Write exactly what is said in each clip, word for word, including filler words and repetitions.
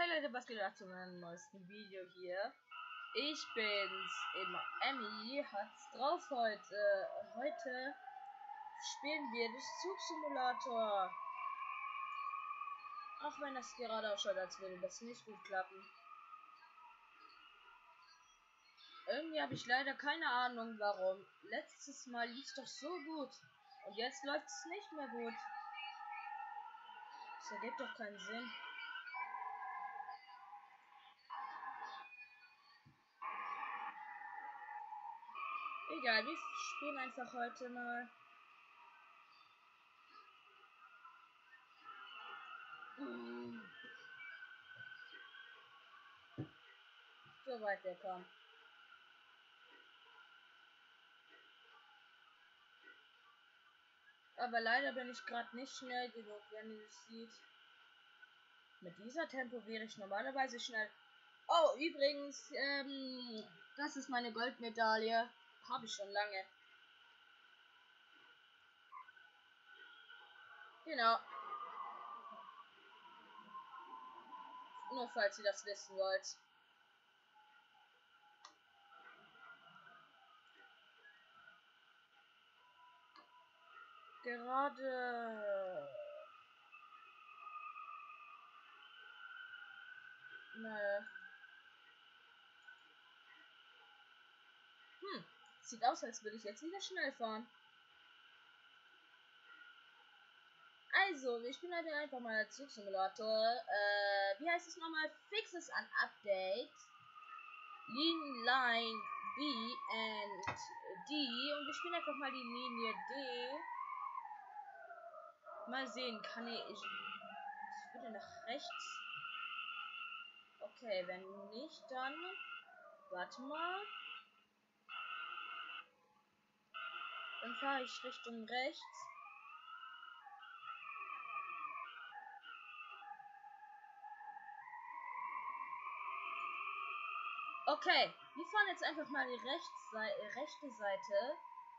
Hey Leute, was geht ab zu meinem neuesten Video hier? Ich bin's, immer Emmy, hat's drauf heute. Heute spielen wir das Zugsimulator. Auch wenn das gerade ausschaut, als würde das nicht gut klappen. Irgendwie habe ich leider keine Ahnung warum. Letztes Mal lief es doch so gut. Und jetzt läuft es nicht mehr gut. Das ergibt doch keinen Sinn. Egal, wir spielen einfach heute mal. So weit wir kommen. Aber leider bin ich gerade nicht schnell genug, wenn ihr es seht. Mit dieser Tempo wäre ich normalerweise schnell. Oh, übrigens, ähm, das ist meine Goldmedaille. Habe ich schon lange. Genau. Nur falls ihr das wissen wollt. Gerade. Naja. Hm. Sieht aus, als würde ich jetzt wieder schnell fahren. Also, ich bin heute einfach mal der Zugsimulator. Äh, wie heißt es nochmal? Fixes an Update. Lean Line B and D. Und wir spielen einfach mal die Linie D. Mal sehen, kann ich. Ich würde nach rechts. Okay, wenn nicht, dann. Warte mal. Dann fahre ich Richtung rechts. Okay, wir fahren jetzt einfach mal die Rechtsseite, rechte Seite.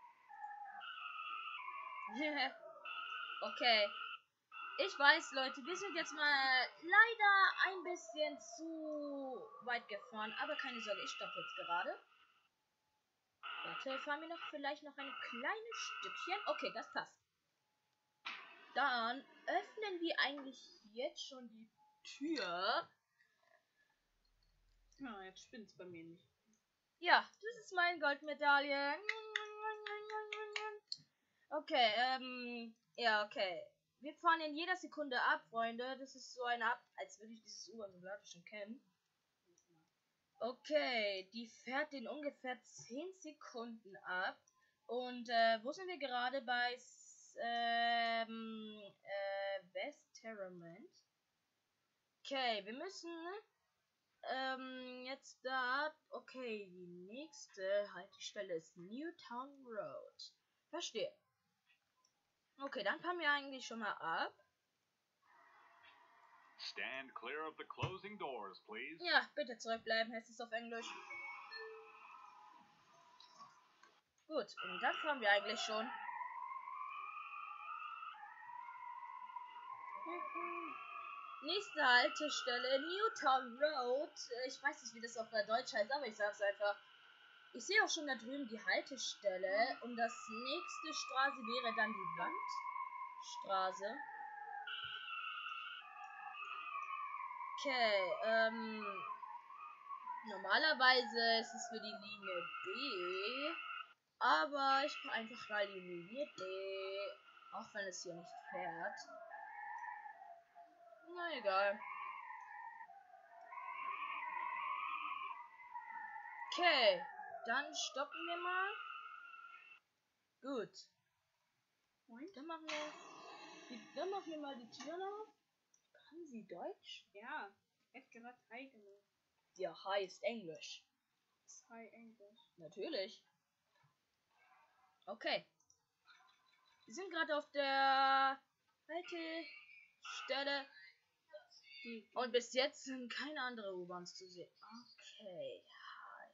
Okay. Ich weiß, Leute, wir sind jetzt mal leider ein bisschen zu weit gefahren. Aber keine Sorge, ich stoppe jetzt gerade. Warte, fahren wir noch vielleicht noch ein kleines Stückchen. Okay, das passt. Dann öffnen wir eigentlich jetzt schon die Tür. Ja, jetzt spinnt's bei mir nicht. Ja, das ist meine Goldmedaille. Okay, ähm, ja, okay. Wir fahren in jeder Sekunde ab, Freunde. Das ist so ein Ab, als würde ich dieses U-Bahn-Simulator schon kennen. Okay, die fährt in ungefähr zehn Sekunden ab. Und, äh, wo sind wir gerade? Bei, ähm, äh, Westerement. Okay, wir müssen, ähm, jetzt da, okay, die nächste Haltestelle ist Newtown Road. Verstehe. Okay, dann fahren wir eigentlich schon mal ab. Stand clear of the closing doors, please. Ja, bitte zurückbleiben, heißt es auf Englisch. Gut, und dann fahren wir eigentlich schon. Nächste Haltestelle, Newtown Road. Ich weiß nicht, wie das auf Deutsch heißt, aber ich sag's einfach. Ich sehe auch schon da drüben die Haltestelle. Und das nächste Straße wäre dann die Wandstraße. Okay, ähm. Normalerweise ist es für die Linie B. Aber ich fahre einfach mal die Linie D. Auch wenn es hier nicht fährt. Na egal. Okay, dann stoppen wir mal. Gut. Und? Dann machen wir, die, dann machen wir mal die Tür auf. Kann sie Deutsch? Ja, Edgar hat Hi gemacht. Ja, Hi ist Englisch. Ist Hi Englisch. Natürlich. Okay. Wir sind gerade auf der Haltestelle. Und bis jetzt sind keine andere U-Bahns zu sehen. Okay. Hi.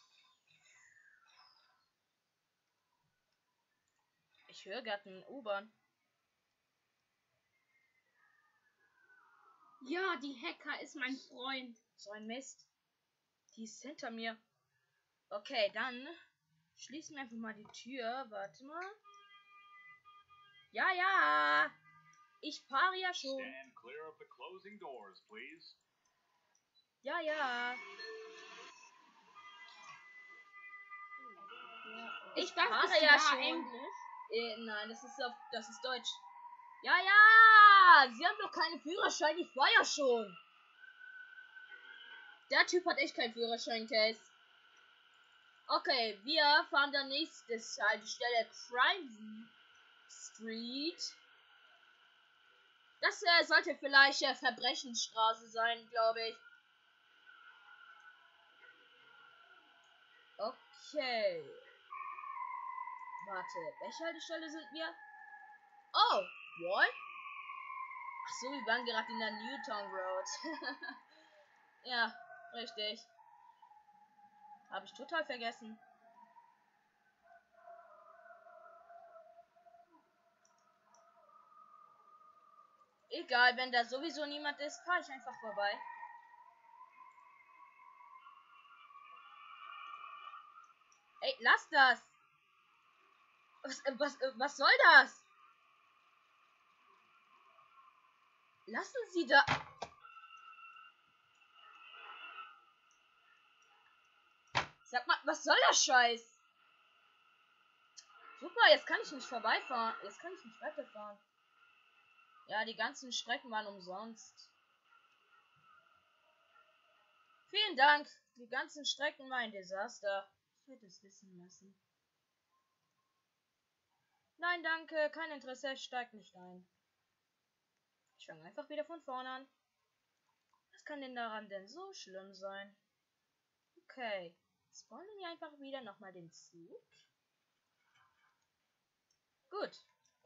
Ich höre gerade eine U-Bahn. Ja, die Hacker ist mein Freund. So ein Mist. Die ist hinter mir. Okay, dann schließen wir einfach mal die Tür. Warte mal. Ja, ja. Ich fahre ja schon. Stand clear of the closing doors, please. Ja, ja. Ich Das fahre ist ja ja schon. Englisch. Äh, nein, das ist auf, das ist Deutsch. Ja, ja. Sie haben doch keinen Führerschein. Ich war ja schon. Der Typ hat echt keinen Führerschein, Case. Okay, wir fahren dann nächste Haltestelle Crime Street. Das äh, sollte vielleicht äh, Verbrechensstraße sein, glaube ich. Okay. Warte, welche Haltestelle sind wir? Oh, what? Ach so, wir waren gerade in der Newtown Road. Ja, richtig. Habe ich total vergessen. Egal, wenn da sowieso niemand ist, fahre ich einfach vorbei. Ey, lass das! Was, äh, was, äh, was soll das? Lassen Sie da... Sag mal, was soll der Scheiß? Super, jetzt kann ich nicht vorbeifahren. Jetzt kann ich nicht weiterfahren. Ja, die ganzen Strecken waren umsonst. Vielen Dank. Die ganzen Strecken waren ein Desaster. Ich hätte es wissen müssen. Nein, danke. Kein Interesse. Steigt nicht ein. Ich fange einfach wieder von vorne an. Was kann denn daran denn so schlimm sein? Okay. Spawnen wir einfach wieder nochmal den Zug. Gut.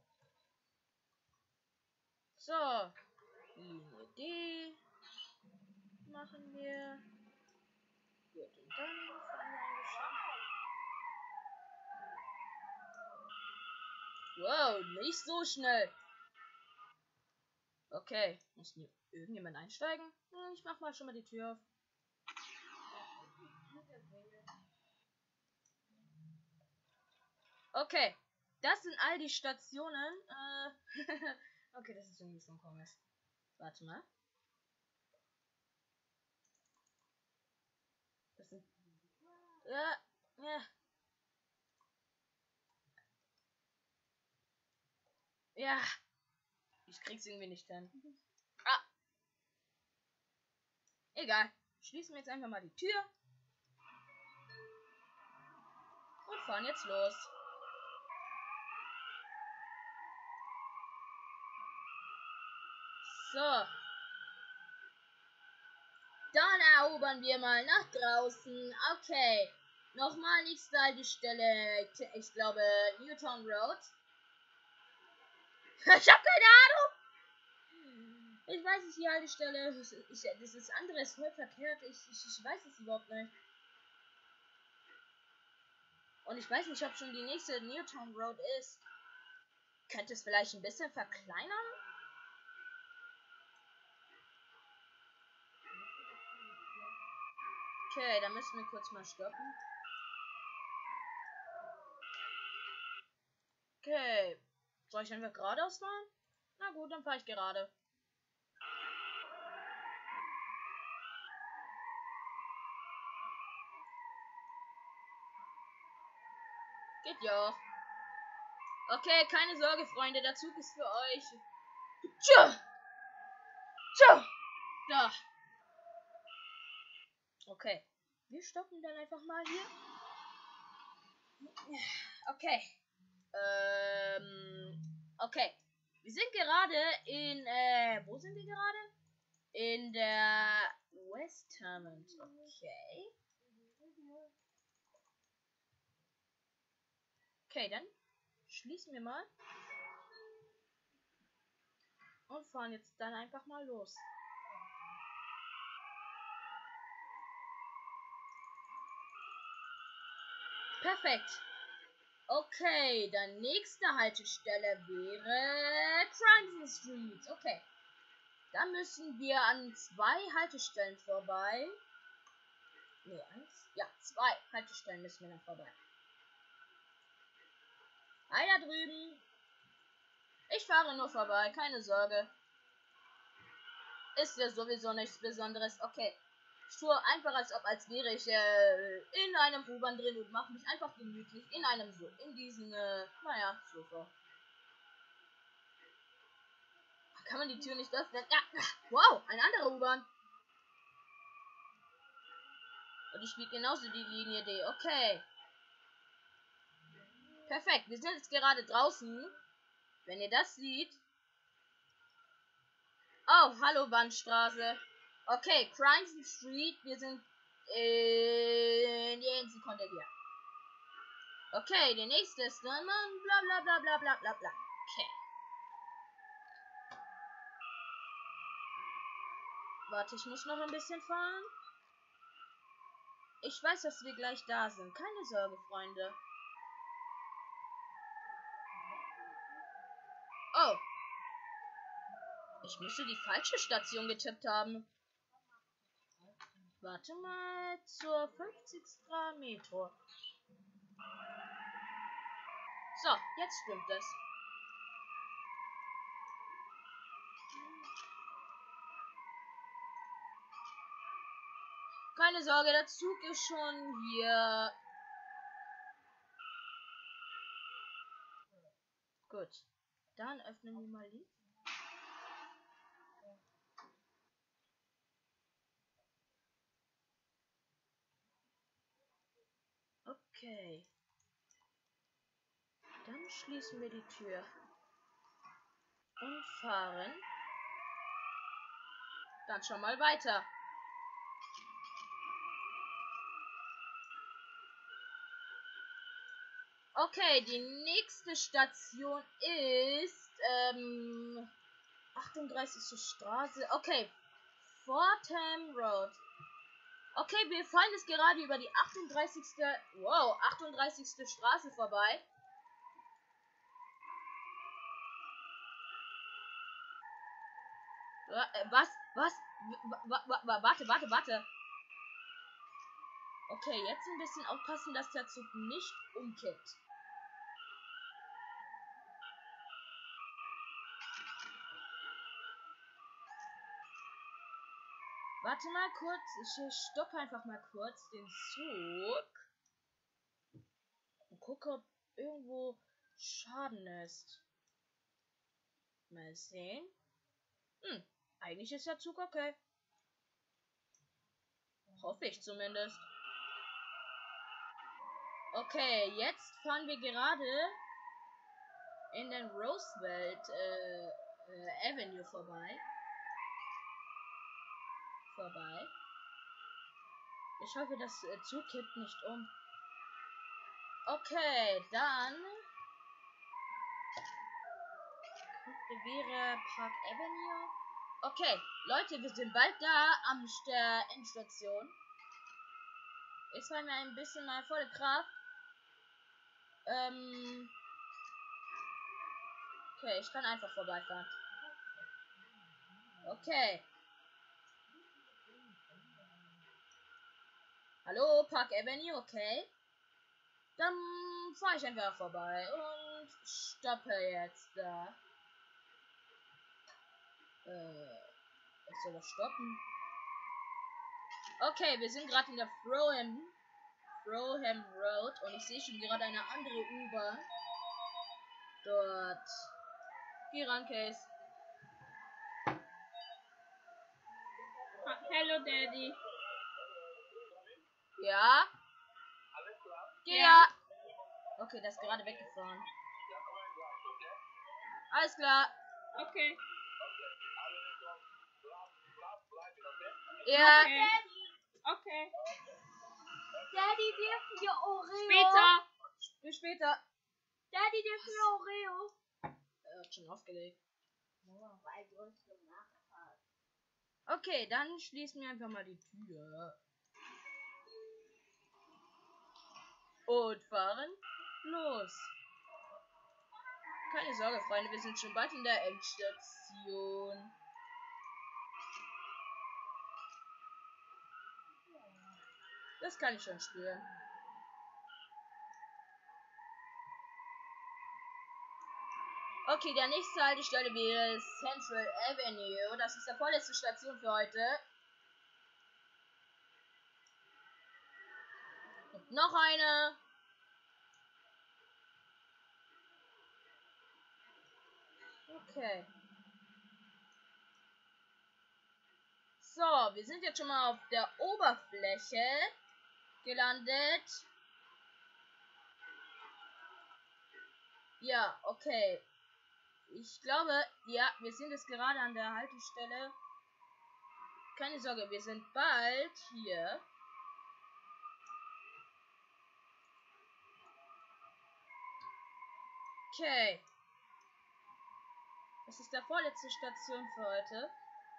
So. Linie D. Machen wir. Gut, und dann fahren wir eingeschränkt. Wow, nicht so schnell. Okay, muss hier irgendjemand einsteigen? Hm, ich mach mal schon mal die Tür auf. Okay, das sind all die Stationen. Äh, okay, das ist irgendwie schon komisch. Warte mal. Das sind. Ja, ja. Ja. Ich krieg's irgendwie nicht hin. Ah. Egal. Schließen wir jetzt einfach mal die Tür. Und fahren jetzt los. So. Dann erobern wir mal nach draußen. Okay. Nochmal nächste Haltestelle. Ich glaube Newtown Road. Ich habe keine Ahnung. Ich weiß nicht, die Haltestelle. Ich, ich, das ist andere ist voll verkehrt. Ich, ich, ich weiß es überhaupt nicht. Und ich weiß nicht, ob schon die nächste Newtown Road ist. Könnte es vielleicht ein bisschen verkleinern? Okay, dann müssen wir kurz mal stoppen. Okay. Soll ich einfach geradeaus fahren? Na gut, dann fahre ich gerade. Geht ja. Okay, keine Sorge, Freunde, der Zug ist für euch. Tschö! Tschö! Da. Okay. Wir stoppen dann einfach mal hier. Okay. Ähm. Okay. Wir sind gerade in, äh, wo sind wir gerade? In der Westmont. Okay. Okay, dann schließen wir mal. Und fahren jetzt dann einfach mal los. Perfekt. Okay, dann nächste Haltestelle wäre Crimson Street. Okay. Dann müssen wir an zwei Haltestellen vorbei. Ne, eins? Ja, zwei Haltestellen müssen wir noch vorbei. Hi da drüben. Ich fahre nur vorbei, keine Sorge. Ist ja sowieso nichts Besonderes. Okay. Ich tue einfach, als ob, als wäre ich äh, in einem U-Bahn drin und mache mich einfach gemütlich in einem so, in diesen, äh, naja, Sofa. Kann man die Tür nicht öffnen? Ja, wow, eine andere U-Bahn. Und die spielt genauso die Linie D. Okay. Perfekt, wir sind jetzt gerade draußen. Wenn ihr das seht. Oh, hallo Bandstraße. Okay, Crimson Street. Wir sind in jeder Sekunde hier. Okay, der nächste ist dann bla bla bla bla bla bla bla. Okay. Warte, ich muss noch ein bisschen fahren. Ich weiß, dass wir gleich da sind. Keine Sorge, Freunde. Oh. Ich müsste die falsche Station getippt haben. Warte mal, zur fünfzigsten Metro. So, jetzt stimmt es. Keine Sorge, der Zug ist schon hier. Gut. Dann öffnen wir mal die. Okay. Dann schließen wir die Tür. Und fahren. Dann schon mal weiter. Okay, die nächste Station ist ähm, achtunddreißigste Straße. Okay, Fordham Road. Okay, wir fallen jetzt gerade über die achtunddreißigste. Wow, achtunddreißigste Straße vorbei. Was? Was? Warte, warte, warte. Okay, jetzt ein bisschen aufpassen, dass der Zug nicht umkippt. Warte mal kurz. Ich stoppe einfach mal kurz den Zug. Und gucke, ob irgendwo Schaden ist. Mal sehen. Hm, eigentlich ist der Zug okay. Hoffe ich zumindest. Okay, jetzt fahren wir gerade in den Roosevelt äh, äh, Avenue vorbei. Vorbei. Ich hoffe, das äh, Zug kippt nicht um. Okay, dann wäre Park Avenue. Okay, Leute, wir sind bald da am der Endstation. Jetzt fahren wir ein bisschen mal volle Kraft. Ähm. Okay, ich kann einfach vorbeifahren. Okay. Hallo, Park Avenue, okay. Dann fahre ich einfach vorbei und stoppe jetzt da. Äh, ich soll das stoppen. Okay, wir sind gerade in der Froham, Froham Road und ich sehe schon gerade eine andere U-Bahn. Dort. Geh ran, Case. Hello, Daddy. Ja? Geh ja. Ja. Okay, das ist gerade weggefahren. Alles klar. Okay. Ja. Okay. Okay. Daddy, wir für Oreo. Später. Bis später. Daddy, der für Oreo. Er hat schon aufgelegt. Okay, dann schließen wir einfach mal die Tür. Und fahren los. Keine Sorge, Freunde, wir sind schon bald in der Endstation. Das kann ich schon spüren. Okay, der nächste Haltestelle wäre Central Avenue. Das ist die vorletzte Station für heute. Und noch eine. Okay. So, wir sind jetzt schon mal auf der Oberfläche gelandet. Ja, okay. Ich glaube, ja, wir sind jetzt gerade an der Haltestelle. Keine Sorge, wir sind bald hier. Okay. Das ist der vorletzte Station für heute.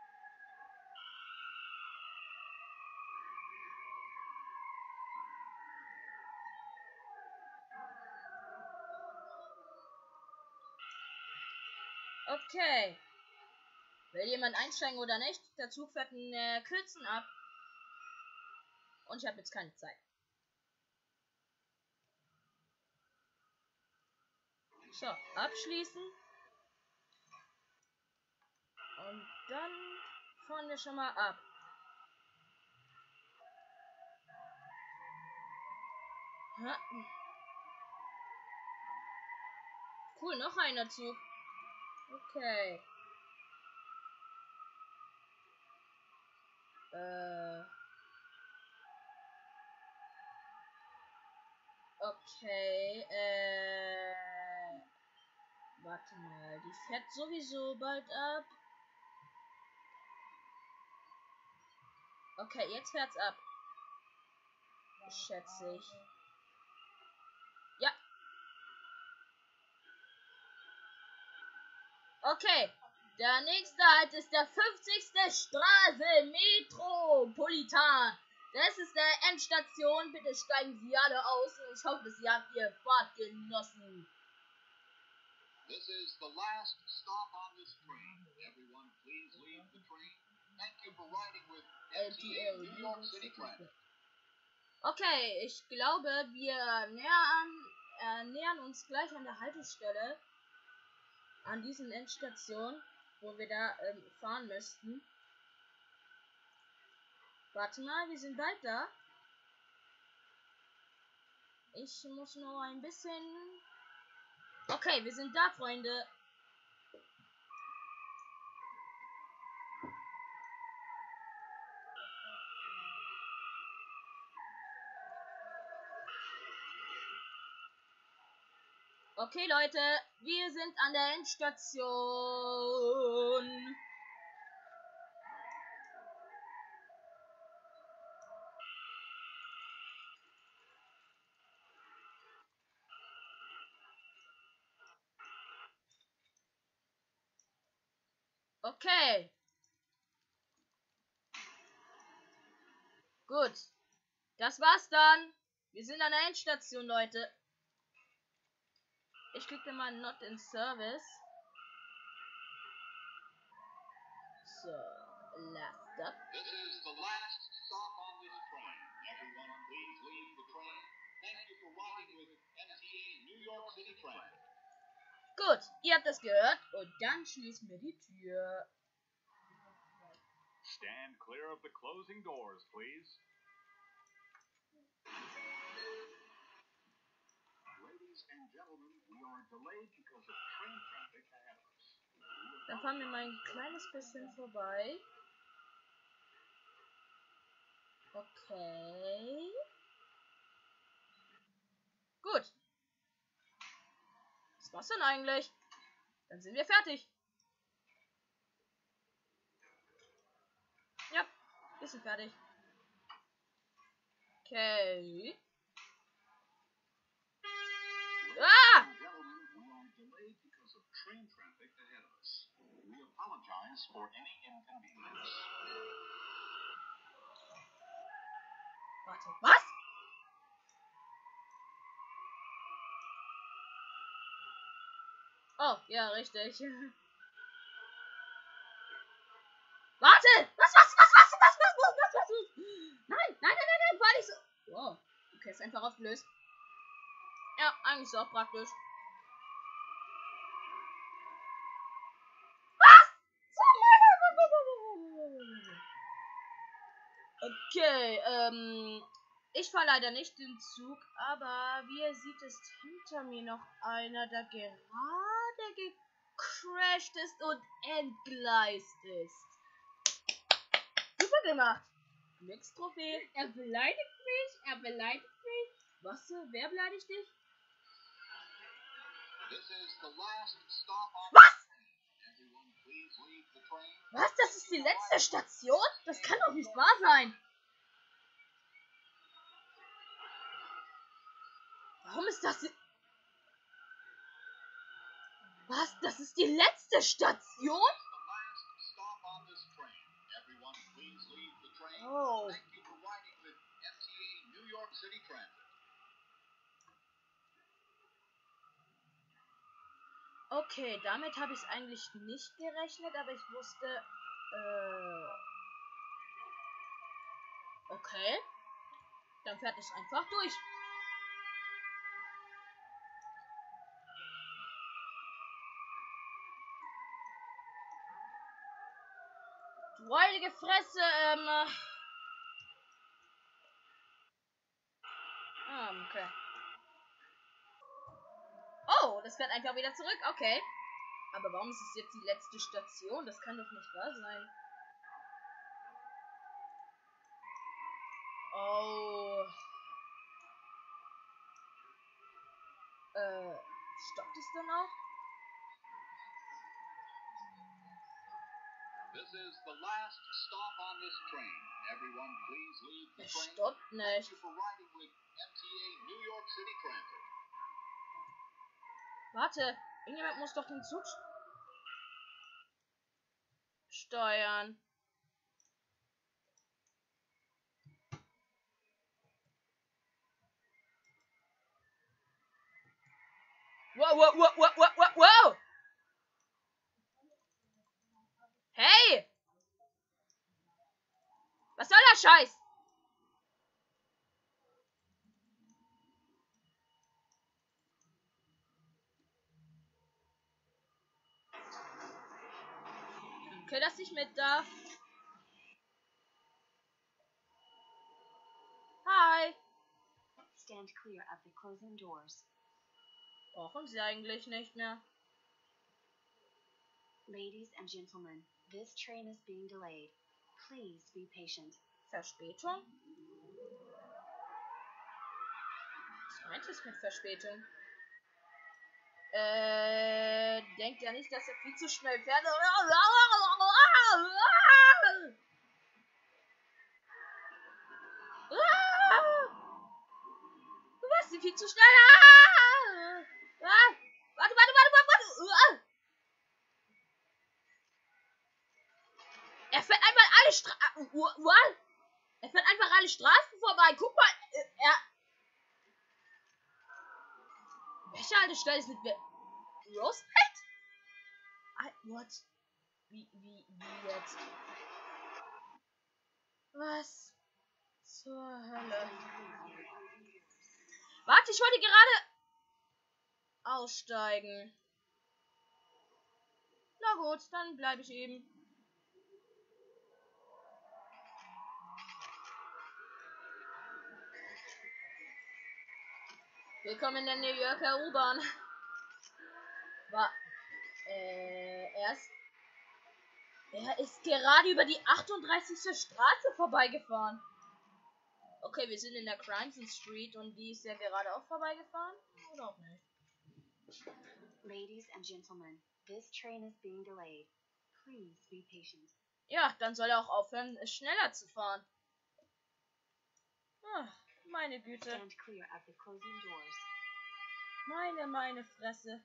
Okay. Will jemand einsteigen oder nicht? Der Zug fährt in äh, Kürzen ab. Und ich habe jetzt keine Zeit. So, abschließen. Und dann fahren wir schon mal ab. Ha. Cool, noch einer Zug. Okay. Äh. Okay, äh. Warte mal, die fährt sowieso bald ab. Okay, jetzt fährt's ab. Schätze ich. Ja. Okay. Der nächste Halt ist der fünfzigste Straße Metropolitan. Das ist der Endstation. Bitte steigen Sie alle aus. Ich hoffe, Sie haben Ihr Fahrt genossen. This is the last stop on this train. Everyone, please leave the train. Thank you for riding with L M T T A A New York City Transit. Okay, ich glaube, wir nähern, äh, nähern uns gleich an der Haltestelle. An diesen Endstation, wo wir da ähm, fahren müssten. Warte mal, wir sind bald da. Ich muss noch ein bisschen... Okay, wir sind da, Freunde. Okay, Leute, wir sind an der Endstation. Okay. Gut. Das war's dann. Wir sind an der Endstation, Leute. Ich klicke mal Not in Service. So, last up. This is the last stop on this train. Everyone, please leave the train. Thank you for riding with M T A New York City Transit. Gut, ihr habt das gehört. Und dann schließen wir die Tür. Stand clear of the closing doors, please. Ladies and gentlemen, we are delayed because of train traffic ahead of us. Dann fahren wir mal ein kleines bisschen vorbei. Okay. Gut. Das war's dann eigentlich. Dann sind wir fertig. Ja, wir sind fertig. Okay. Ah! Gentlemen, we are delayed because of train traffic ahead of us. We apologize for any inconvenience. Warte, was? Oh, ja, richtig. Warte! Was, was, was, was, was, was, was, was, was? Nein, nein, nein, nein, nein, war nicht so. einfach aufgelöst. Ja, eigentlich ist auch praktisch. Okay, ähm, ich fahre leider nicht den Zug, aber wie ihr seht, ist hinter mir noch einer, der gerade gecrashed ist und entgleist ist. Super gemacht. Nix Trophäe. Er beleidigt mich, er beleidigt mich. Was? Wer beleidigt dich? This is the last stop on Was? Everyone, please leave the train. Was? Das ist die letzte Station? Das kann doch nicht wahr sein. Warum ist das... Was? Das ist die letzte Station? The last stop on this train. Everyone, please leave the train. Oh. Thank you for riding with M T A New York City Transit. Okay, damit habe ich eigentlich nicht gerechnet, aber ich wusste... Äh... Okay. Dann fährt es einfach durch. Du heilige Fresse, ähm... Ah, okay. Oh, das fährt einfach wieder zurück, okay. Aber warum ist es jetzt die letzte Station? Das kann doch nicht wahr sein. Oh. Äh, stoppt es dann auch? This is the last stop on this train. Everyone, please leave the Es train. stoppt Thank nicht. you for riding with M T A New York City Transit. Warte, irgendjemand muss doch den Zug steuern. Wow, wow, wow, wow, wow, wow, wow! Hey! Was soll der Scheiß? Danke, dass ich mit darf. Hi. Stand clear of the closing doors. Brauchen sie eigentlich nicht mehr. Ladies and gentlemen, this train is being delayed. Please be patient. Verspätung? Was meint es mit Verspätung? Äh, denkt ja nicht, dass er viel zu schnell fährt. Du warst viel zu schnell. Warte, warte, warte, warte, warte. Er fährt einfach alle Straßen. Er fährt einfach alle Straßen vorbei. Guck mal. Er. Welche Haltestelle ist mit Rosehead? What? Wie, wie, wie jetzt? Was zur Hölle? Warte, ich wollte gerade aussteigen. Na gut, dann bleibe ich eben. Willkommen in der New Yorker U-Bahn. War, äh, er ist, er ist gerade über die achtunddreißigste Straße vorbeigefahren. Okay, wir sind in der Crimson Street und die ist ja gerade auch vorbeigefahren. Oder auch nicht? Ladies and gentlemen, this train is being delayed. Please be patient. Ja, dann soll er auch aufhören, schneller zu fahren. Ach, meine Güte. Stand clear of the closing doors. Meine, meine Fresse.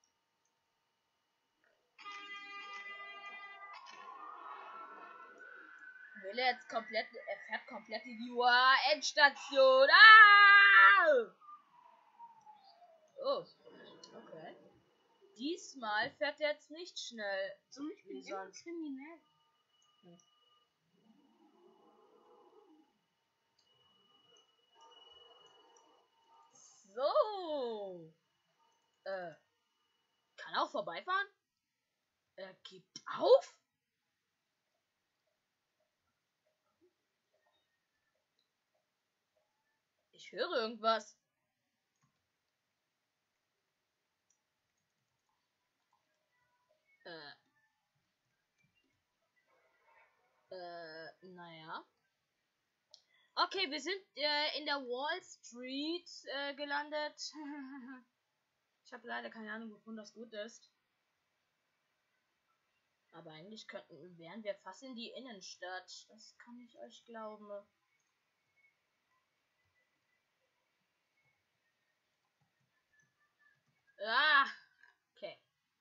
Will er jetzt komplett, er fährt komplett in die Uah, Endstation. Ah! Oh, okay. Diesmal fährt er jetzt nicht schnell. So, ich bin Wie immer sonst. kriminell. vorbeifahren? Er gibt auf? Ich höre irgendwas. Äh. Äh, naja. Okay, wir sind äh, in der Wall Street äh, gelandet. Ich habe leider keine Ahnung, wovon das gut ist. Aber eigentlich könnten, wären wir fast in die Innenstadt. Das kann ich euch glauben. Ah, okay.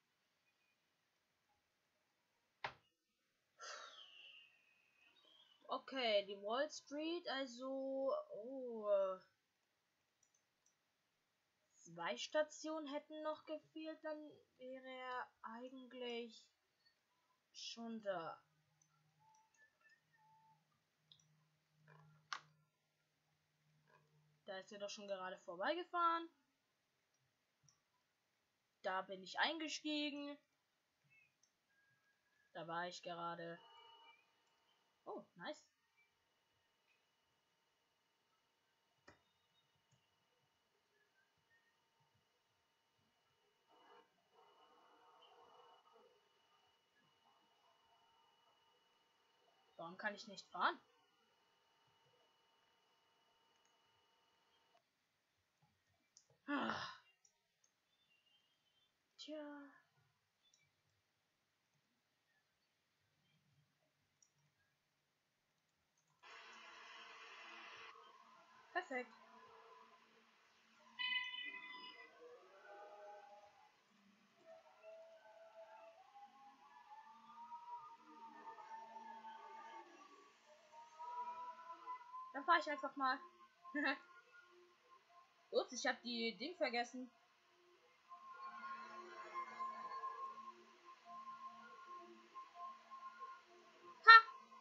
Okay, die Wall Street, also... Oh... Zwei Stationen hätten noch gefehlt, dann wäre er eigentlich schon da. Da ist er doch schon gerade vorbeigefahren. Da bin ich eingestiegen. Da war ich gerade. Oh, nice. Warum kann ich nicht fahren? Ah. Tja. Perfekt. Dann fahre ich einfach mal. Ups, ich habe die Ding vergessen. Ha!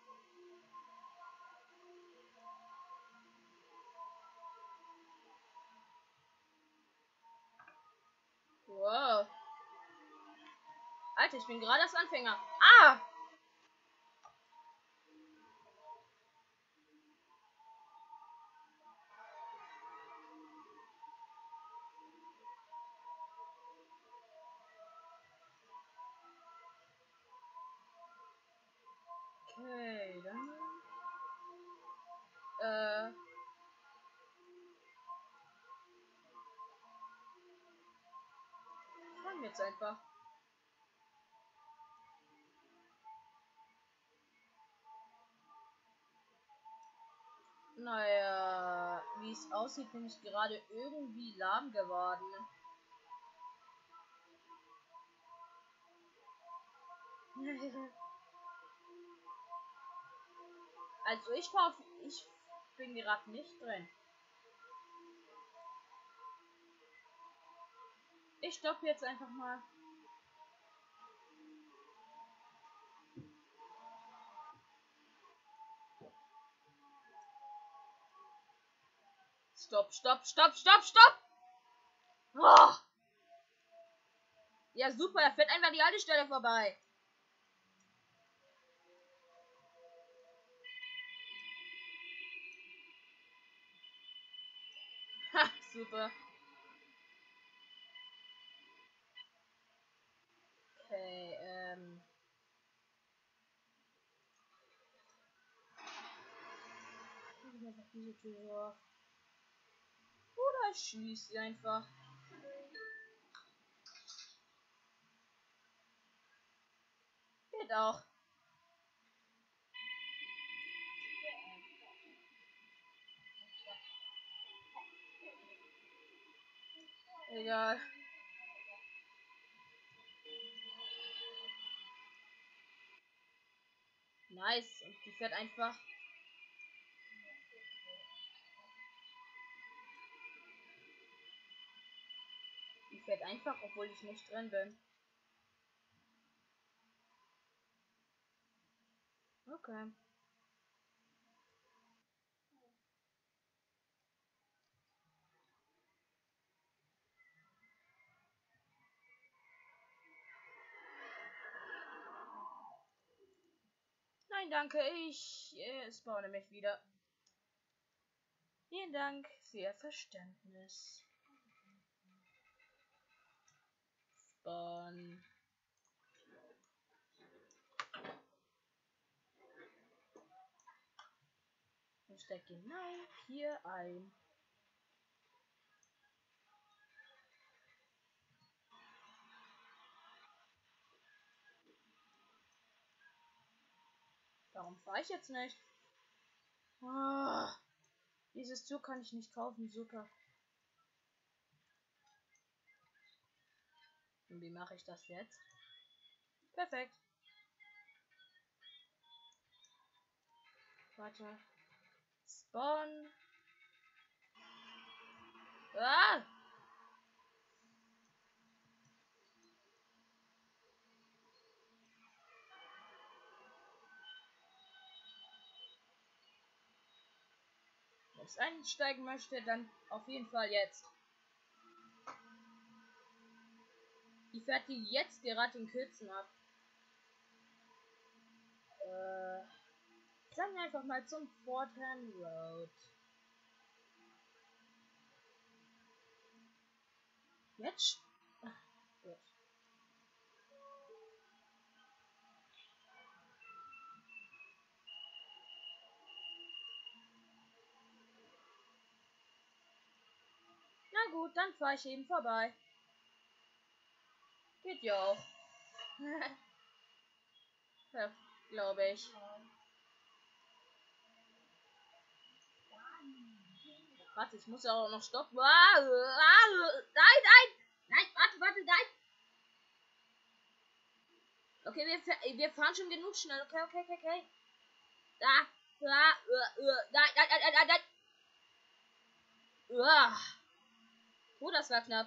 Wow. Alter, ich bin gerade als Anfänger. Ah! Okay, dann. Äh. Fahren wir jetzt einfach. Naja, wie es aussieht, bin ich gerade irgendwie lahm geworden. Also ich fahr, ich bin gerade nicht drin. Ich stoppe jetzt einfach mal. Stopp, stopp, stopp, stopp, stopp! Oh. Ja super, er fährt einfach die Haltestelle vorbei. Ha, super. Okay, ähm. Ich einfach diese Tür auf. Oder ich schließe sie einfach. Geht auch. Egal. Nice. Und die fährt einfach. Die fährt einfach, obwohl ich nicht drin bin. Okay. Nein, danke, ich äh, spawne mich wieder. Vielen Dank für Ihr Verständnis. Spawn. Ich stecke genau hier ein. Warum fahre ich jetzt nicht? Oh, dieses Zug kann ich nicht kaufen, super. Und wie mache ich das jetzt? Perfekt. Warte. Spawn. Ah! Wenn ich einsteigen möchte, dann auf jeden Fall jetzt. Die fährt die jetzt gerade in Kürzen ab. Äh, sagen wir einfach mal zum Fortham Road. Jetzt? Ach, gut. Na gut, dann fahre ich eben vorbei. Geht ja auch. Ja, glaube ich. Warte, ich muss ja auch noch stoppen. Ah, ah, nein, nein! Nein, warte, warte, nein! Okay, wir, wir fahren schon genug schnell. Okay, okay, okay, okay. Da, da, uh, uh, nein, nein, nein, nein, nein, nein. Uh. Oh, das war knapp.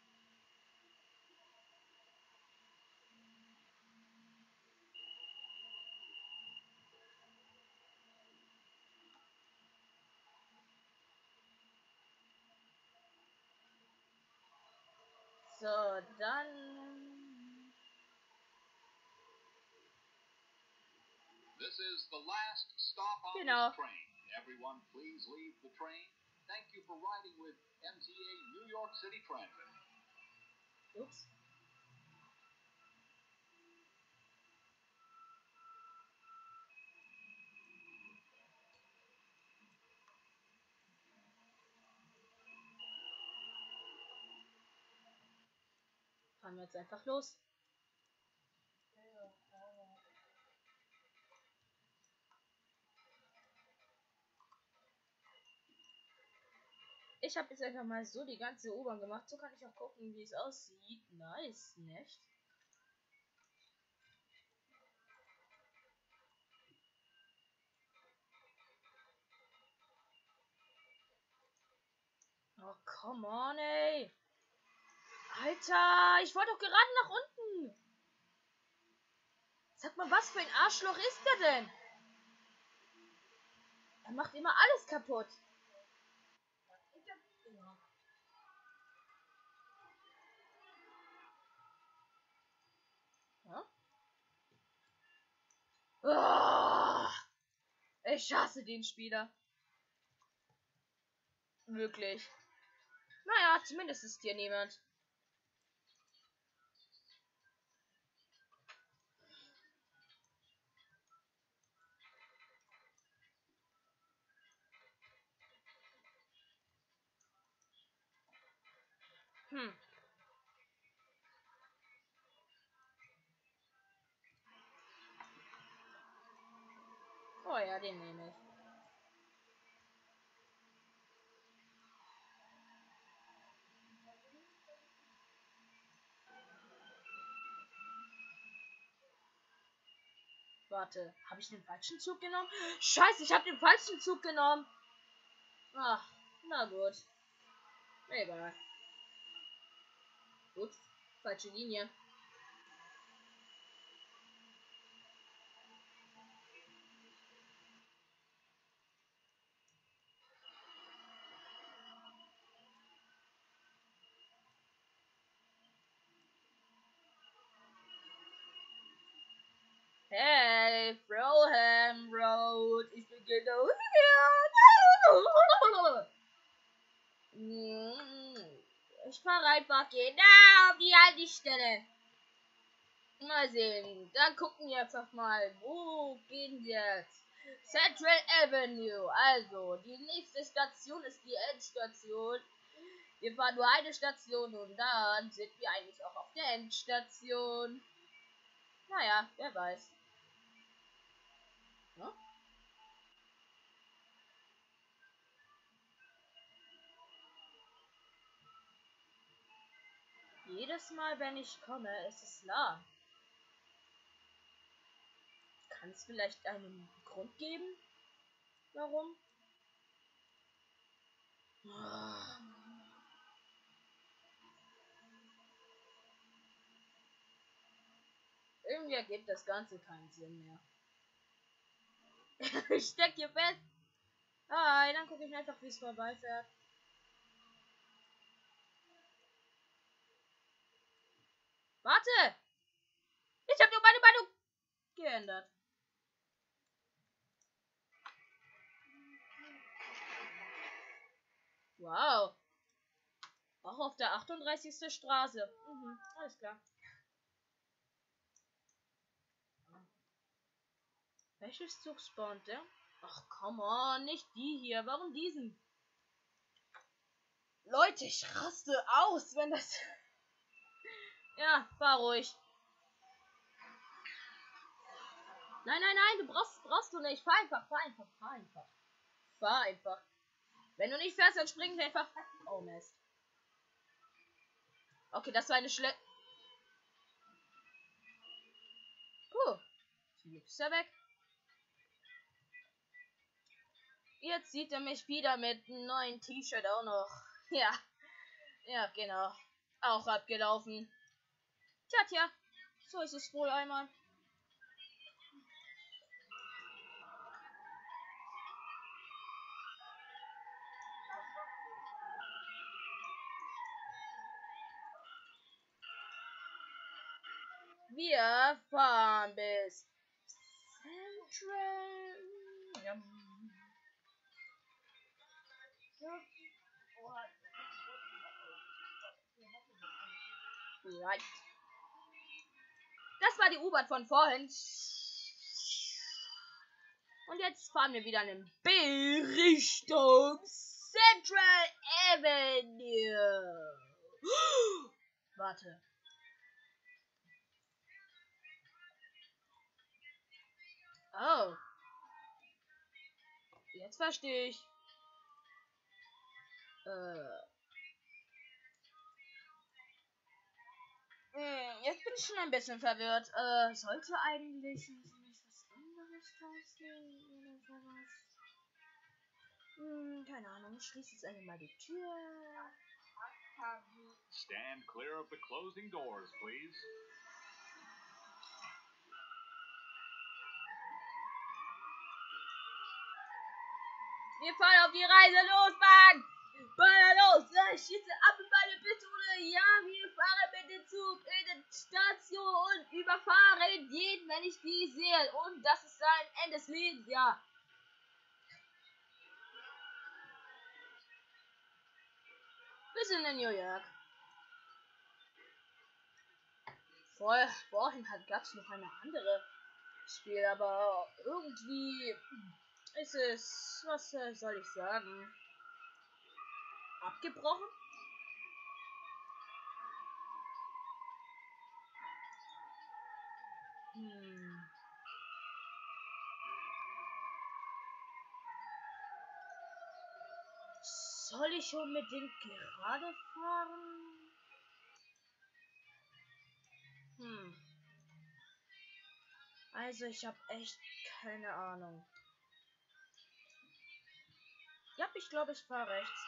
So, dann. This is the last stop on Genau. this train. Everyone, please leave the train. Thank you for riding with M T A New York City Transit. Ups. Fahren wir jetzt einfach los. Ich habe jetzt einfach mal so die ganze U-Bahn gemacht. So kann ich auch gucken, wie es aussieht. Nice, nicht? Oh, come on, ey. Alter, ich wollte doch gerade nach unten. Sag mal, was für ein Arschloch ist der denn? Er macht immer alles kaputt. Ja? Oh, ich hasse den Spieler. Wirklich. Naja, zumindest ist hier niemand. Hm. Oh ja, den nehme ich. Warte, habe ich den falschen Zug genommen? Scheiße, ich habe den falschen Zug genommen. Ach, na gut. Egal. Gut, falsche Linie. Hey, bei Froham Road. Ich bin genau hier. Ich fahre einfach genau auf die Haltestelle. Mal sehen. Dann gucken wir einfach mal. Wo gehen wir jetzt? Central Avenue. Also, die nächste Station ist die Endstation. Wir fahren nur eine Station und dann sind wir eigentlich auch auf der Endstation. Naja, wer weiß. Ja? Jedes Mal, wenn ich komme, ist es lahm. Kann es vielleicht einen Grund geben? Warum? Oh. Irgendwie ergibt das Ganze keinen Sinn mehr. Ich steck hier fest. Ah, dann gucke ich einfach, wie es vorbeifährt. Warte! Ich habe nur meine Meinung geändert. Wow. Auch auf der achtunddreißigsten Straße. Mhm, alles klar. Welches Zug spawnt der? Ach, come on, nicht die hier. Warum diesen? Leute, ich raste aus, wenn das... Ja, fahr ruhig. Nein, nein, nein, du brauchst, brauchst du nicht. Fahr einfach, fahr einfach, fahr einfach. Fahr einfach. Wenn du nicht fährst, dann spring ich einfach. Oh, Mist. Okay, das war eine Schle... Puh. Zum Glück ist er weg. Jetzt sieht er mich wieder mit einem neuen T-Shirt auch noch. Ja. Ja, genau. Auch abgelaufen. Tja, tja. So ist es wohl einmal. Wir fahren bis Central. Ja. Right. Das war die U-Bahn von vorhin. Und jetzt fahren wir wieder in B-Richtung Central Avenue. Warte. Oh. Jetzt verstehe ich. Äh. Hm, jetzt bin ich schon ein bisschen verwirrt. Äh, sollte eigentlich nicht was anderes passieren oder sowas? Hm, keine Ahnung. Ich schließe jetzt einmal die Tür. Stand clear of the closing doors, please. Wir fahren auf die Reise los, Mann! Baller los! Ja, ich schieße ab in meine Pistole! Ja, wir fahren mit dem Zug in die Station und überfahren jeden, wenn ich die sehe. Und das ist sein Ende des Lebens, ja. Wir sind in New York. Vorher, vorhin gab es noch eine andere Spiel, aber irgendwie ist es, was soll ich sagen, abgebrochen? Hm. Soll ich unbedingt gerade fahren? Hm. Also ich habe echt keine Ahnung. Ja, ich glaube, ich fahre rechts.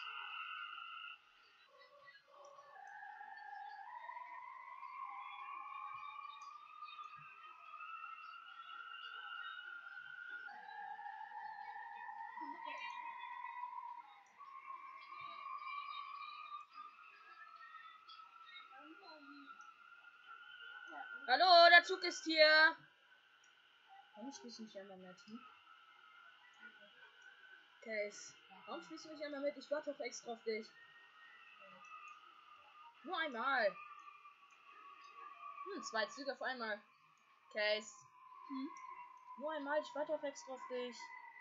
Hallo, der Zug ist hier. Warum schließt mich einmal mit? Hm? Case. Warum schließt mich einmal mit? Ich warte doch extra auf dich. Nur einmal. Hm, zwei Züge auf einmal. Case. Hm? Nur einmal, ich warte doch extra auf dich.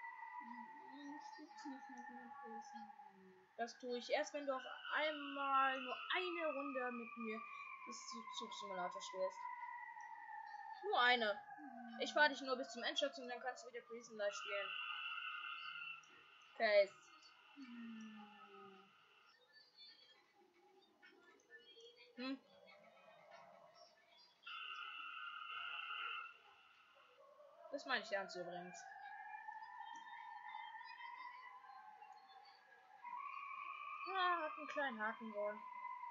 Das tue ich erst, wenn du auf einmal nur eine Runde mit mir des Zugsimulator spielst. Nur eine. Ich fahre dich nur bis zum Endschutz und dann kannst du wieder Prison Live spielen. Case. Hm? Das meine ich ernst übrigens. Ah, hat einen kleinen Haken gewonnen.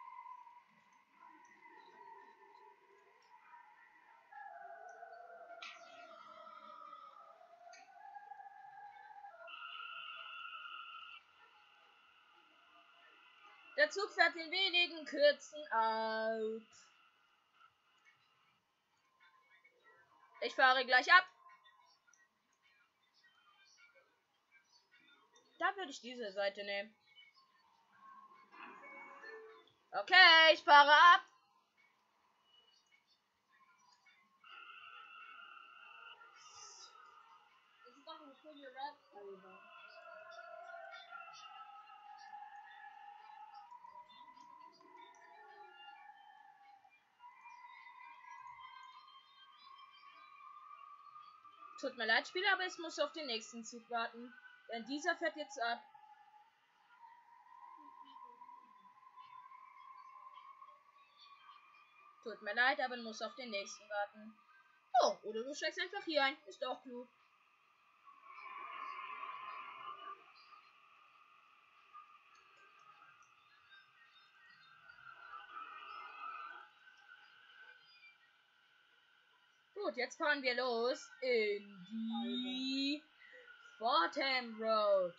Der Zug fährt in wenigen Kürzen out. Ich fahre gleich ab. Da würde ich diese Seite nehmen. Okay, ich fahre ab. Das ist doch eine coole Rap-Albe. Tut mir leid, Spieler, aber es muss auf den nächsten Zug warten. Denn dieser fährt jetzt ab. Tut mir leid, aber muss auf den nächsten warten. Oh, oder du steigst einfach hier ein. Ist auch klug. Gut, jetzt fahren wir los in die Fordham Road.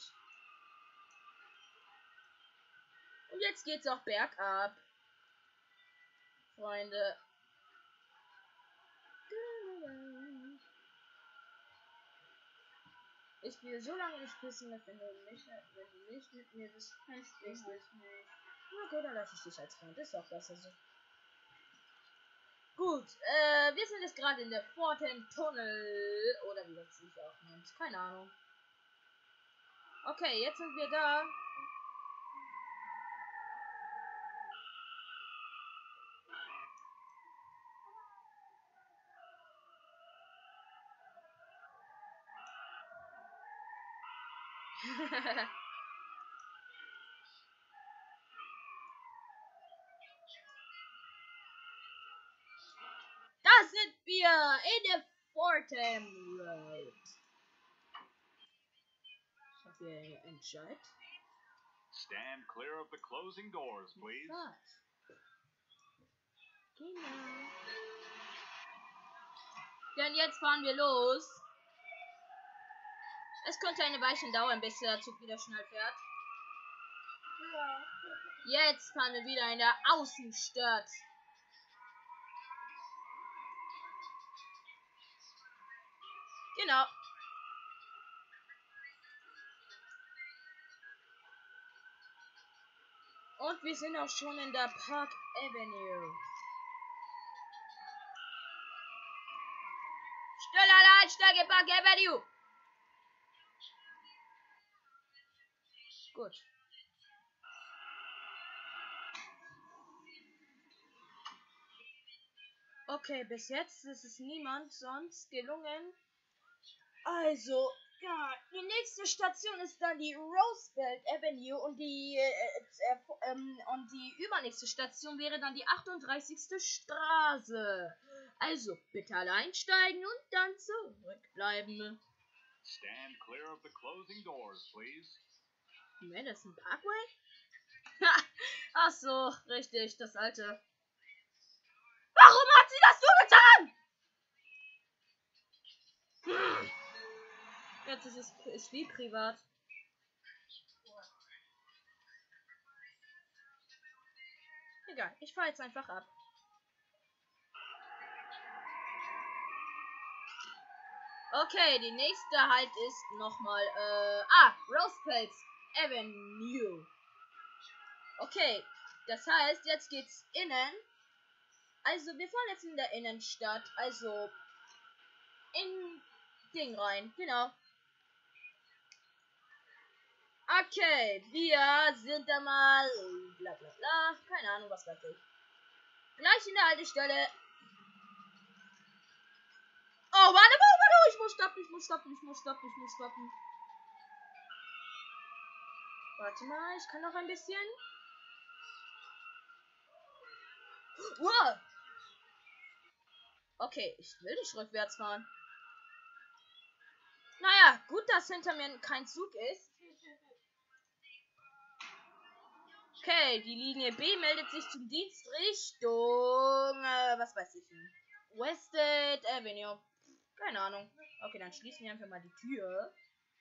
Und jetzt geht's auch bergab. Freunde. Ich will so lange nicht wissen, wenn du nicht, wenn du nicht mit mir bist. Richtig. Okay, dann lasse ich dich als Freund. Ist auch besser so. Gut, äh, wir sind jetzt gerade in der Fordham Tunnel. Oder wie das sich auch nennt. Keine Ahnung. Okay, jetzt sind wir da. Da sind wir in der Fordham Road. Ich hab hier einen Entscheid. Stand clear of the closing doors, please. Was? Genau. Denn jetzt fahren wir los. Es könnte eine Weile dauern, bis der Zug wieder schnell fährt. Jetzt fahren wir wieder in der Außenstadt. Genau. Und wir sind auch schon in der Park Avenue. Schneller Ladestricke Park Avenue. Gut. Okay, bis jetzt ist es niemand sonst gelungen. Also, ja, die nächste Station ist dann die Roosevelt Avenue und die äh, äh, ähm, und die übernächste Station wäre dann die achtunddreißigste Straße. Also, bitte alle einsteigen und dann zurückbleiben. Stand clear of the closing doors, please. Madison Parkway? Ach so, richtig, das alte. Warum hat sie das so getan? Hm. Jetzt ist es ist wie privat. Egal, ich fahre jetzt einfach ab. Okay, die nächste halt ist nochmal, äh, ah, Rosepelz Avenue. Okay, das heißt, jetzt geht's innen. Also, wir fahren jetzt in der Innenstadt, also in Ding rein, genau. Okay, wir sind da mal, bla bla bla, keine Ahnung, was weiß ich. Gleich in der Haltestelle. Oh, warte, warte, warte, ich muss stoppen, ich muss stoppen, ich muss stoppen, ich muss stoppen. Warte mal, ich kann noch ein bisschen. Wow. Okay, ich will nicht rückwärts fahren. Naja, gut, dass hinter mir kein Zug ist. Okay, die Linie B meldet sich zum Dienst Richtung, äh, was weiß ich nicht. Wested Avenue. Keine Ahnung. Okay, dann schließen wir einfach mal die Tür.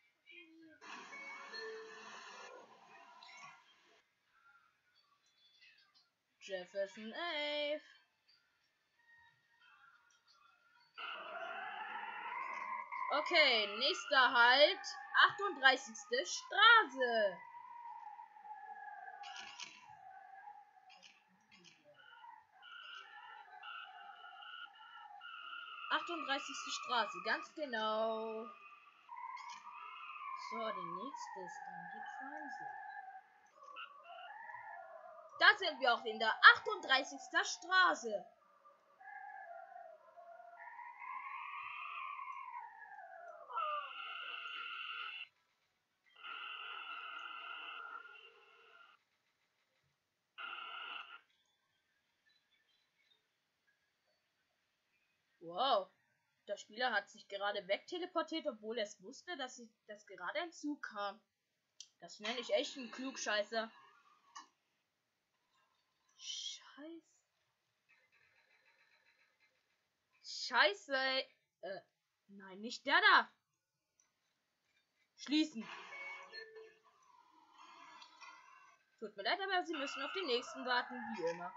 Jefferson Ave. Okay, nächster Halt. achtunddreißigste Straße. achtunddreißigste Straße, ganz genau. So, die nächste ist dann die Transit. Da sind wir auch in der achtunddreißigsten Straße. Wow. Der Spieler hat sich gerade wegteleportiert, obwohl er es wusste, dass, ich, dass gerade ein Zug kam. Das nenne ich echt einen Klugscheißer. Scheiße. Scheiße. Äh, nein, nicht der da. Schließen. Tut mir leid, aber Sie müssen auf den nächsten warten, wie immer.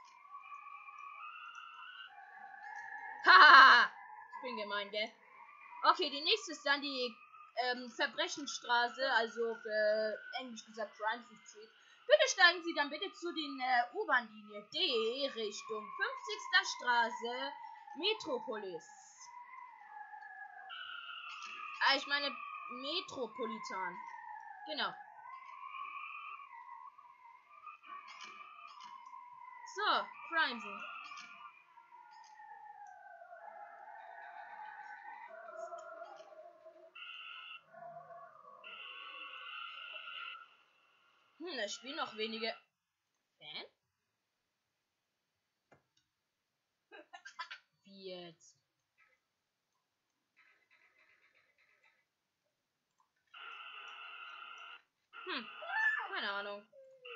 Haha. Ich bin gemein, gell? Okay, die nächste ist dann die ähm, Verbrechensstraße, also für Englisch gesagt Crime Street. Bitte steigen Sie dann bitte zu den äh, U-Bahn-Linie D Richtung fünfzigste Straße Metropolis. Ah, ich meine Metropolitan. Genau. So, Crime. Hm, es spielen noch wenige. Fan? Wie jetzt? Hm, keine Ahnung.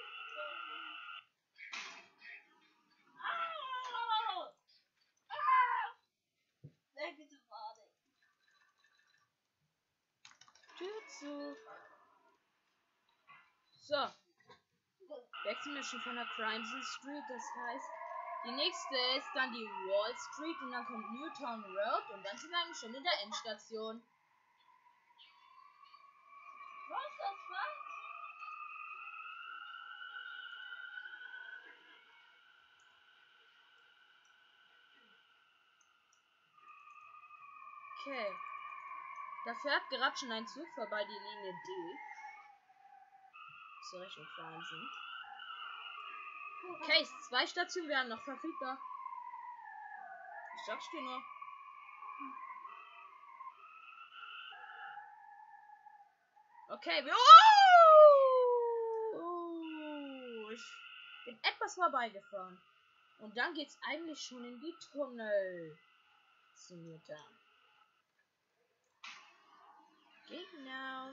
Tür zu. So. Wechseln wir schon von der Crimson Street, das heißt, die nächste ist dann die Wall Street und dann kommt Newtown Road und dann sind wir eigentlich schon in der Endstation. Was ist das? Was? Okay. Da fährt gerade schon ein Zug vorbei, die Linie D. Zur Richtung Crimson. Okay, zwei Stationen werden noch verfügbar. Ich sag's dir nur. Okay, wir. Oh! Ich bin etwas vorbeigefahren. Und dann geht's eigentlich schon in die Tunnel. Zu Newtown. Genau.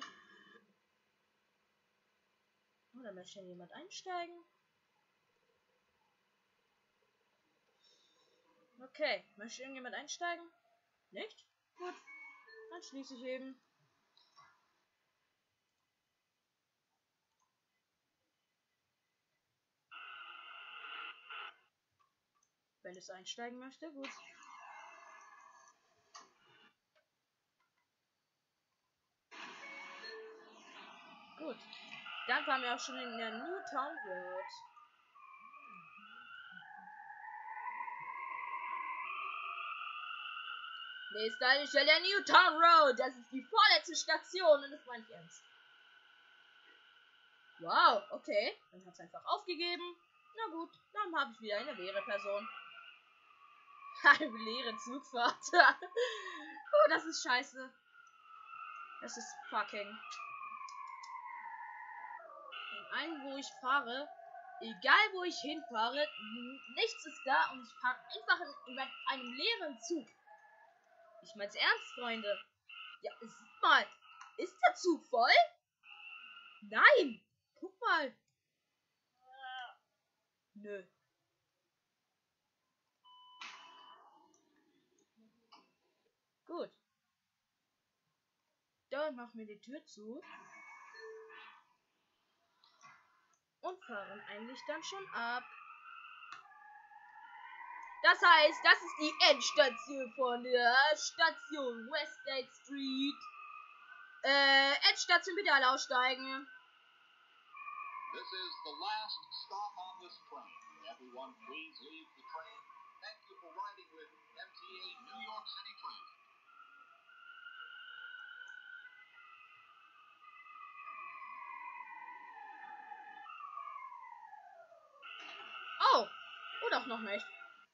Oh, da möchte jemand einsteigen. Okay, möchte irgendjemand einsteigen? Nicht? Gut. Dann schließe ich eben. Wenn es einsteigen möchte, gut. Gut. Dann waren wir auch schon in der Newtown Road. Nächste Haltestelle der Newtown Road. Das ist die vorletzte Station und das meine ich ernst. Wow, okay. Dann hat es einfach aufgegeben. Na gut, dann habe ich wieder eine leere Person. Eine leere Zugfahrt. Oh, das ist scheiße. Das ist fucking. In einem, wo ich fahre, egal wo ich hinfahre, nichts ist da und ich fahre einfach in, in einem leeren Zug. Ich mein's ernst, Freunde. Ja, sieht mal. Ist der Zug voll? Nein. Guck mal. Nö. Gut. Dann machen wir die Tür zu. Und fahren eigentlich dann schon ab. Das heißt, das ist die Endstation von der Station Westgate Street. Äh, Endstation, bitte alle aussteigen. This is the last stop on this train. Everyone, please leave the train. Thank you for riding with M T A New York City Transit. Oh, oder auch noch nicht.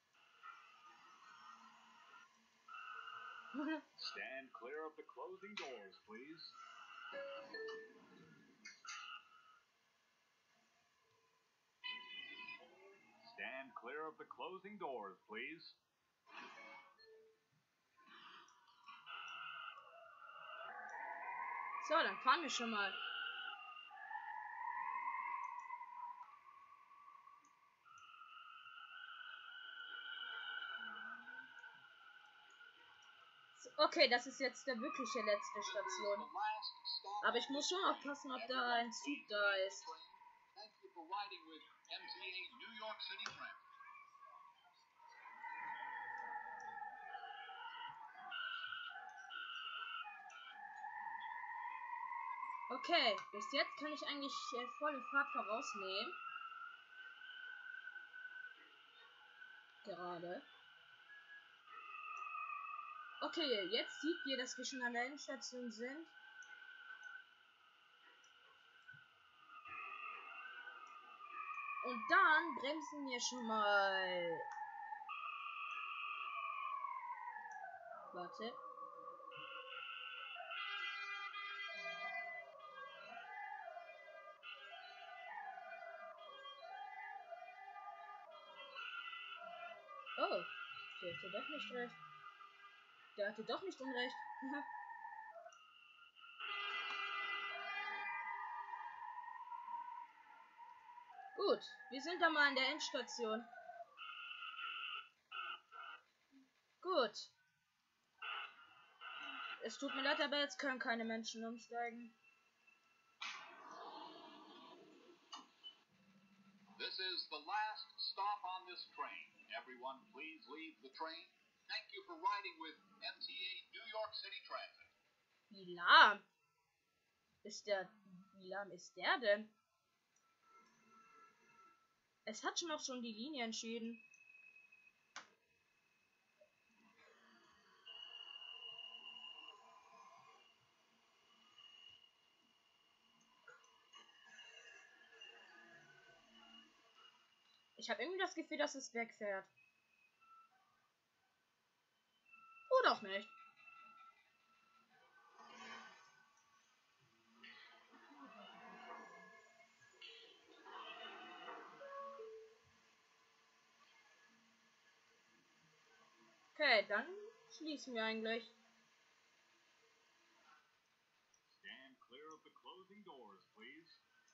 Stand clear of the closing doors, please. Stand clear of the closing doors, please. So, dann fahren wir schon mal. Okay, das ist jetzt der wirkliche letzte Station. Aber ich muss schon aufpassen, ob da ein Zug da ist. Thank you for riding with M T A New York City Transit. Okay, bis jetzt kann ich eigentlich äh, volle Fahrt vorausnehmen. Gerade. Okay, jetzt sieht ihr, dass wir schon an der Endstation sind. Und dann bremsen wir schon mal. Warte. Oh, der hatte doch nicht recht. Der hatte doch nicht unrecht. Gut, wir sind da mal an der Endstation. Gut. Es tut mir leid, aber jetzt können keine Menschen umsteigen. This is the last stop on this train. Everyone, please leave the train. Thank you for riding with M T A New York City Transit. Wie lahm ist der? Wie lahm ist der denn? Es hat schon auch schon die Linie entschieden. Ich habe irgendwie das Gefühl, dass es wegfährt. Oder auch nicht. Okay, dann schließen wir eigentlich. Stand clear of the closing doors, please.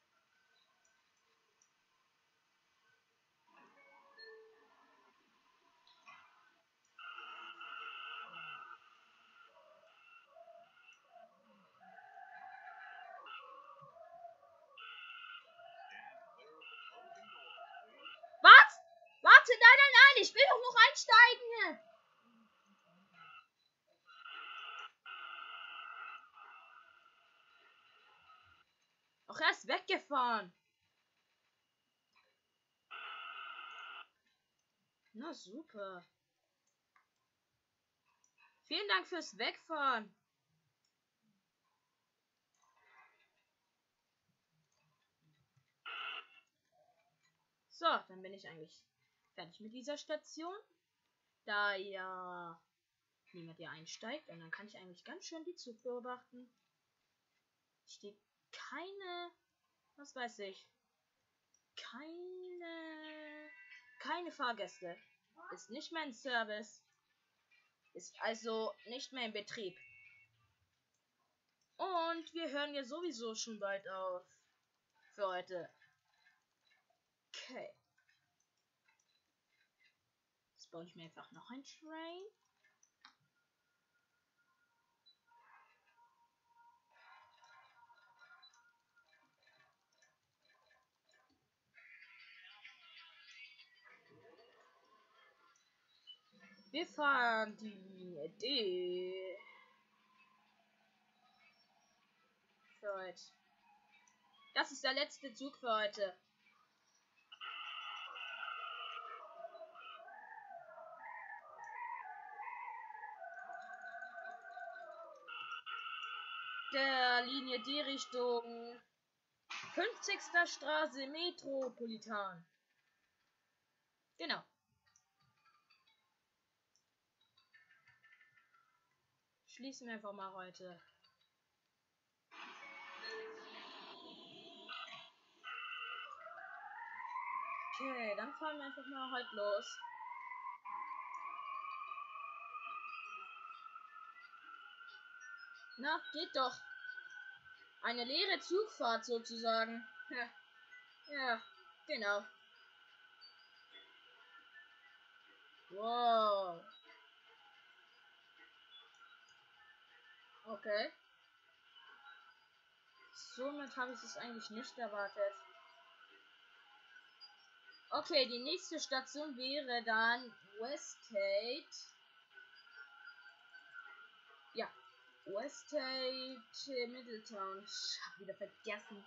Was? Warte, nein, nein, nein, ich will doch noch einsteigen. Ach, er ist weggefahren. Na super. Vielen Dank fürs Wegfahren. So, dann bin ich eigentlich fertig mit dieser Station. Da ja niemand hier einsteigt. Und dann kann ich eigentlich ganz schön die Zug beobachten. Steht keine, was weiß ich, keine, keine Fahrgäste. Ist nicht mehr in Service. Ist also nicht mehr in Betrieb. Und wir hören ja sowieso schon bald auf. Für heute. Okay. Jetzt baue ich mir einfach noch ein Train. Wir fahren die D. Für heute. Das ist der letzte Zug für heute. Der Linie D Richtung fünfzigste Straße Metropolitan. Genau. Schließen wir einfach mal heute. Okay, dann fahren wir einfach mal heute los. Na, geht doch. Eine leere Zugfahrt sozusagen. Ja, ja, genau. Wow. Okay. Somit habe ich es eigentlich nicht erwartet. Okay, die nächste Station wäre dann Westgate. Ja, Westgate Middletown. Ich hab wieder vergessen.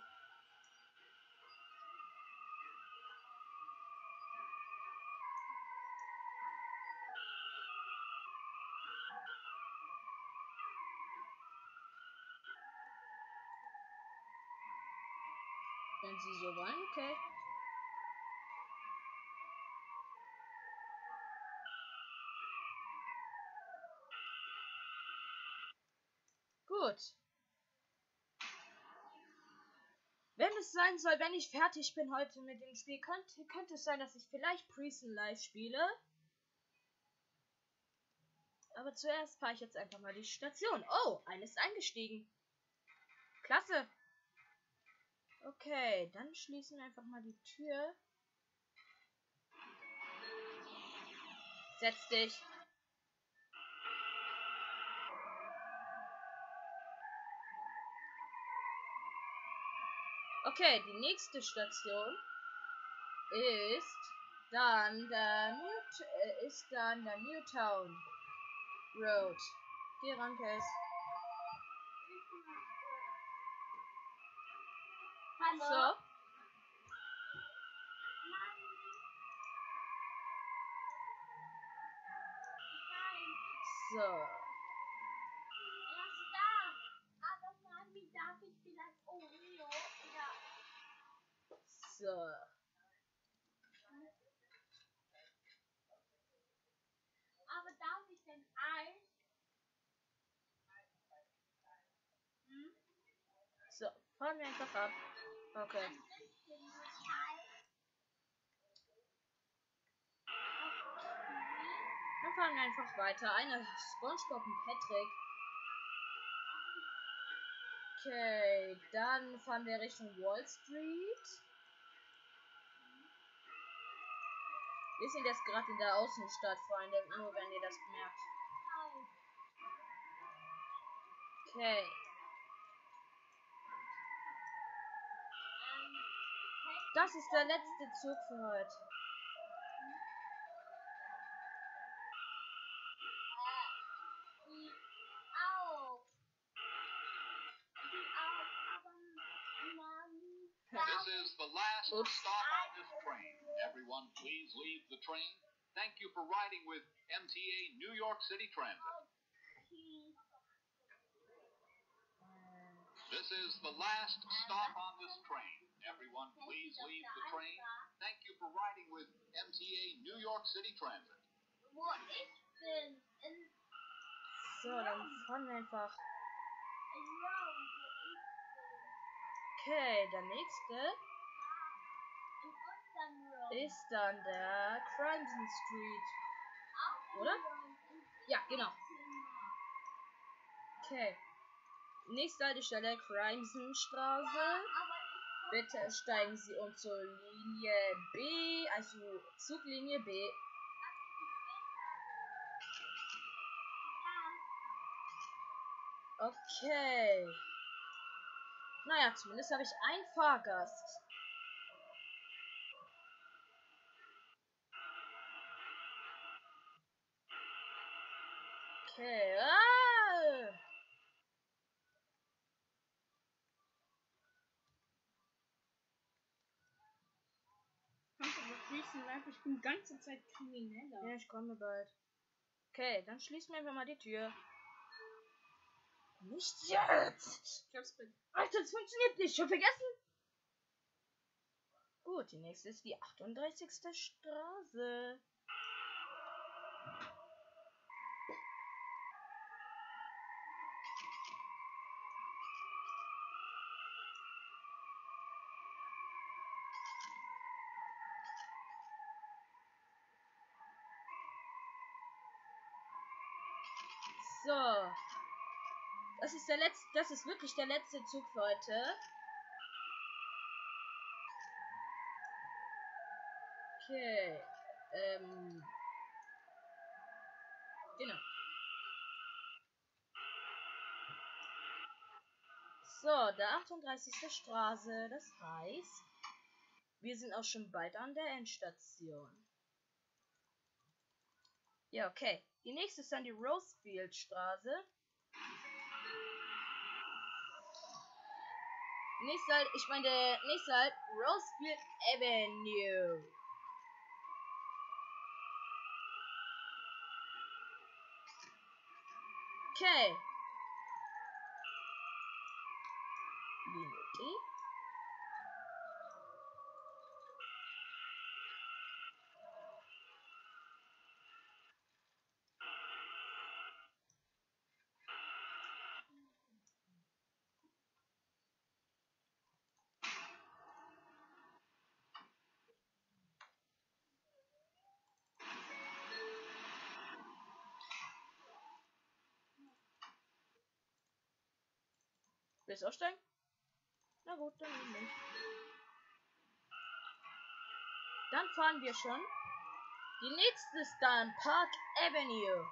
Wenn Sie so wollen, okay. Gut. Wenn es sein soll, wenn ich fertig bin heute mit dem Spiel, könnte, könnte es sein, dass ich vielleicht Prison Live spiele. Aber zuerst fahre ich jetzt einfach mal die Station. Oh, eine ist eingestiegen. Klasse. Okay, dann schließen wir einfach mal die Tür. Setz dich. Okay, die nächste Station ist dann der New äh, ist dann der Newtown Road. Geh ran, Case. Hallo? So. So. Er ist da. Aber Mami, darf ich vielleicht Oreo? Ja. So. Aber darf ich denn Eis? Hm? So. Fahren wir einfach ab. Okay. Ein bisschen nur Eis. Dann fahren wir einfach weiter. Eine SpongeBob und Patrick. Okay, dann fahren wir Richtung Wall Street. Wir sind jetzt gerade in der Außenstadt, Freunde, nur wenn ihr das merkt. Okay. Das ist der letzte Zug für heute. Die auch. Die auch. Aber Mami. This is the last Oops. stop on this train. Everyone, please leave the train. Thank you for riding with M T A New York City Transit. This is the last stop on this train. Everyone, please leave the train. Thank you for riding with M T A New York City Transit. Wo ich bin, in, So, dann fahren wir einfach. in Rome, wo ich bin. Okay, der nächste In unserem Rome. ist dann der Crimson Street. Auch in oder? Rome, in Ja, genau. Zimmer. Okay. Nächste Haltestelle Crimson Straße. Aber ich Bitte steigen Sie um zur Linie B, also Zuglinie B. Okay. Naja, zumindest habe ich einen Fahrgast. Okay. Ah! Kannst du beschließen, Live? Ich bin die ganze Zeit krimineller. Ja, ich komme bald. Okay, dann schließen wir einfach mal die Tür. Nicht jetzt! Ich hab's bei Alter, das funktioniert nicht. Schon vergessen? Gut, die nächste ist die achtunddreißigste Straße. So. Das ist der letzte, das ist wirklich der letzte Zug für heute. Okay. Ähm. Genau. So, der achtunddreißigste Straße. Das heißt, wir sind auch schon bald an der Endstation. Ja, okay. Die nächste ist dann die Rosefield Straße. Nächste halt, ich meine, nächste halt Rosefield Avenue. Okay. Linie D. Willst du aussteigen? Na gut, dann eben nicht. Dann fahren wir schon. Die nächste ist dann Park Avenue.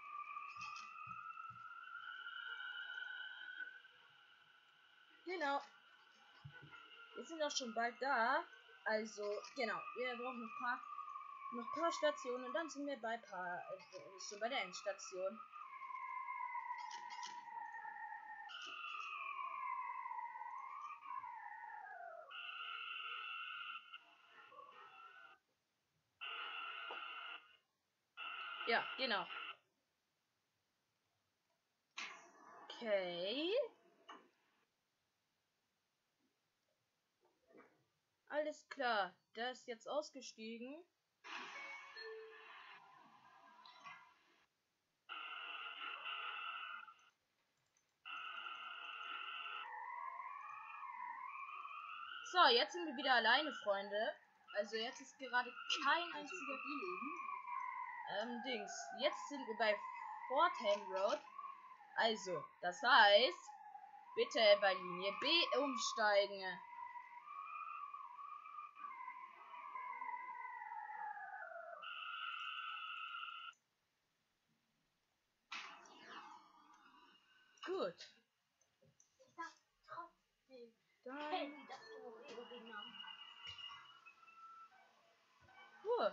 Genau. Wir sind auch schon bald da. Also, genau. Wir brauchen noch ein paar, noch ein paar Stationen und dann sind wir bei paar, äh, schon bei der Endstation. Ja, genau. Okay. Alles klar. Der ist jetzt ausgestiegen. So, jetzt sind wir wieder alleine, Freunde. Also jetzt ist gerade kein einziger ähm, Dings. Jetzt sind wir bei Fordham Road. Also, das heißt, bitte bei Linie B umsteigen. Gut. Ich sag trotzdem, Dann, Candy, das Oreo genommen. huh.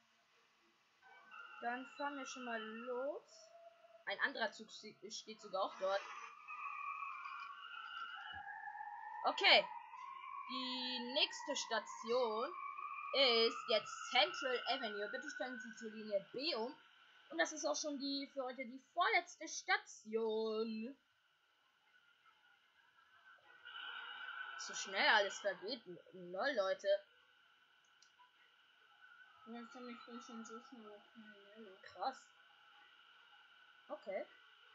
Dann fahren wir schon mal los. Ein anderer Zug steht sogar auch dort. Okay. Die nächste Station ist jetzt Central Avenue. Bitte steigen Sie zur Linie B um. Und das ist auch schon die für heute die vorletzte Station. So schnell alles vergeht. Lol, Leute. Das habe ich vorhin schon so schnell auf meine. Krass. Okay.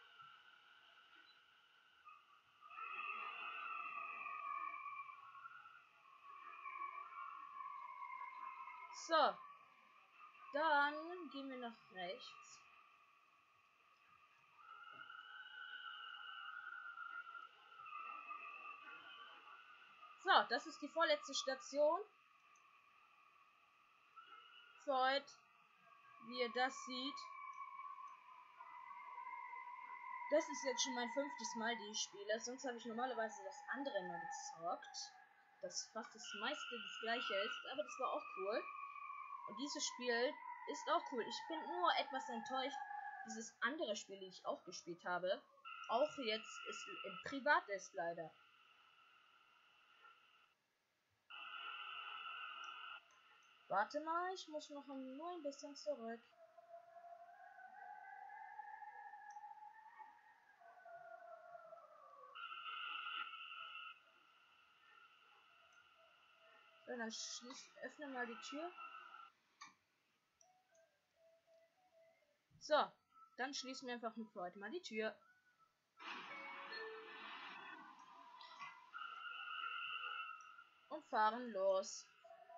So. Dann gehen wir nach rechts. So, das ist die vorletzte Station. Für heute, wie ihr das seht. Das ist jetzt schon mein fünftes Mal, die ich spiele. Sonst habe ich normalerweise das andere immer gezockt. Das fast das meiste das gleiche ist. Aber das war auch cool. Und dieses Spiel ist auch cool. Ich bin nur etwas enttäuscht. Dieses andere Spiel, das ich auch gespielt habe, auch jetzt ist im Privat ist leider. Warte mal, ich muss noch nur ein bisschen zurück. So, dann schließ, öffne mal die Tür. So, dann schließen wir einfach für heute mal die Tür. Und fahren los.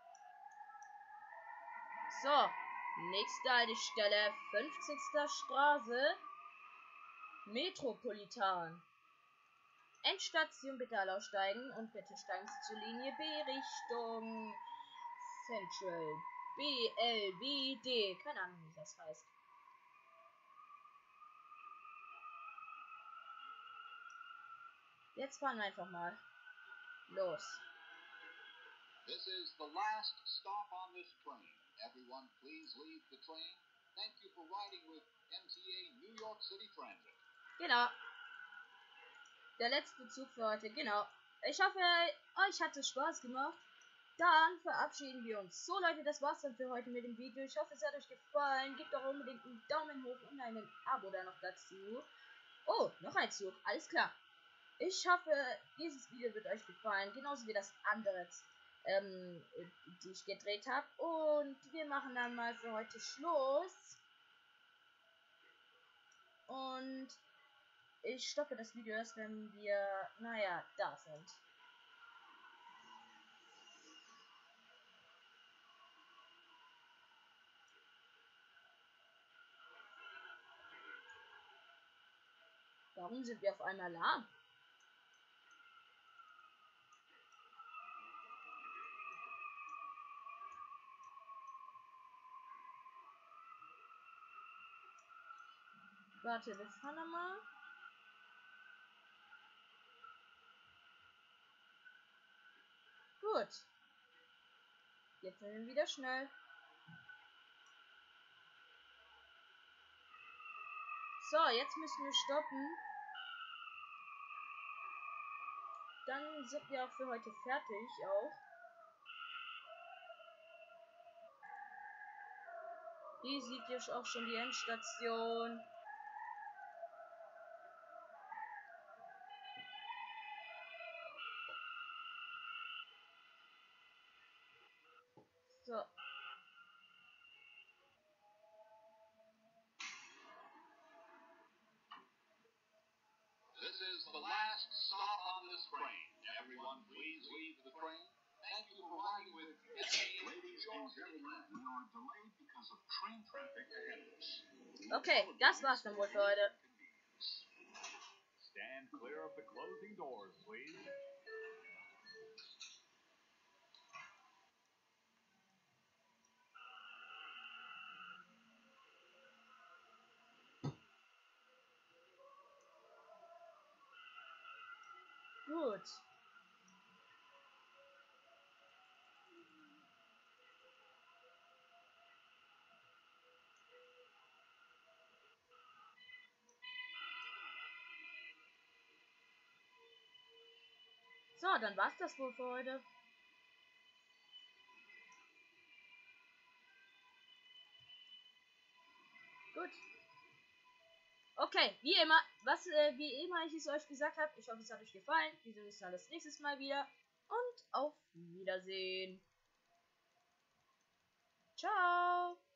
So, nächste Haltestelle, fünfzigste Straße, Metropolitan. Endstation, bitte alle aussteigen und bitte steigen Sie zur Linie B Richtung Central. B L B D. Keine Ahnung, wie das heißt. Jetzt fahren wir einfach mal los. This is the last stop on this train. Everyone, please leave the train. Thank you for riding with M T A New York City Transit. Genau. Der letzte Zug für heute, genau. Ich hoffe, euch hat es Spaß gemacht. Dann verabschieden wir uns. So Leute, das war's dann für heute mit dem Video. Ich hoffe, es hat euch gefallen. Gebt doch unbedingt einen Daumen hoch und ein Abo da noch dazu. Oh, noch ein Zug. Alles klar. Ich hoffe, dieses Video wird euch gefallen. Genauso wie das andere, ähm, die ich gedreht habe. Und wir machen dann mal für heute Schluss. Und ich stoppe das Video erst, wenn wir, naja, da sind. Warum sind wir auf einmal lahm? Warte, wir fahren nochmal. Gut. Jetzt sind wir wieder schnell. So, jetzt müssen wir stoppen. Dann sind wir auch für heute fertig auch. Hier sieht ihr auch schon die Endstation. So. This is the last stop on this train. Everyone, please leave the train. Thank you for riding with M T A. Ladies and gentlemen, we are delayed because of train traffic ahead of us. Okay, das war's dann wohl für heute. Stand clear of the closing doors, please. Gut. So, dann war's das wohl für heute. Gut. Okay, wie immer, was, äh, wie immer ich es euch gesagt habe, ich hoffe, es hat euch gefallen. Wir sehen uns dann das nächste Mal wieder. Und auf Wiedersehen. Ciao.